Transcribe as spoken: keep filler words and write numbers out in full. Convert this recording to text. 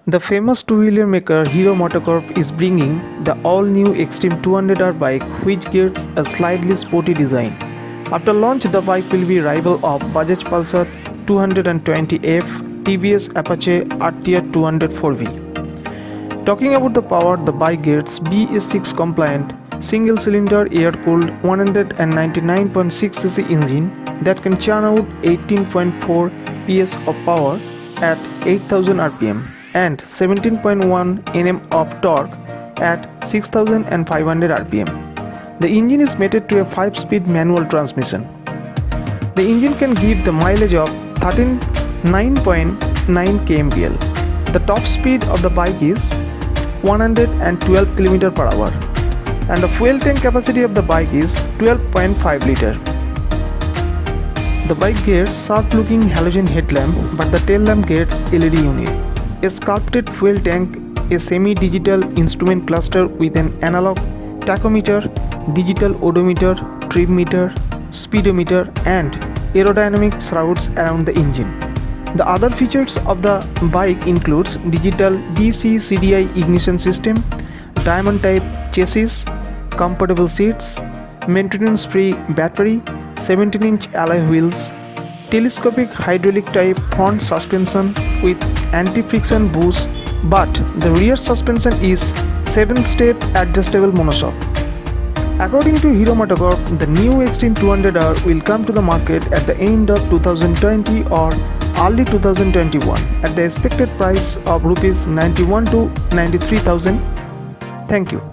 The famous two-wheeler maker Hero MotoCorp is bringing the all-new Xtreme two hundred R bike, which gets a slightly sporty design. After launch, the bike will be rival of Bajaj Pulsar two twenty F, T V S Apache R T R two oh four V. Talking about the power, the bike gets B S six compliant single-cylinder air-cooled one ninety-nine point six c c engine that can churn out eighteen point four P S of power at eight thousand R P M and seventeen point one newton meters of torque at six thousand five hundred R P M. The engine is mated to a five-speed manual transmission. The engine can give the mileage of thirty-nine point nine kilometers per hour. The top speed of the bike is one hundred twelve kilometers per hour and the fuel tank capacity of the bike is twelve point five liters. The bike gets sharp-looking halogen headlamp, but the tail lamp gets L E D unit. A sculpted fuel tank, a semi-digital instrument cluster with an analog tachometer, digital odometer, trip meter, speedometer and aerodynamic shrouds around the engine. The other features of the bike includes digital D C C D I ignition system, diamond type chassis, comfortable seats, maintenance-free battery, seventeen inch alloy wheels, telescopic hydraulic type front suspension with anti-friction boost, but the rear suspension is seven step adjustable monoshock. According to Hero MotoCorp, the new Xtreme two hundred R will come to the market at the end of two thousand twenty or early two thousand twenty-one at the expected price of rupees ninety-one to ninety-three thousand. Thank you.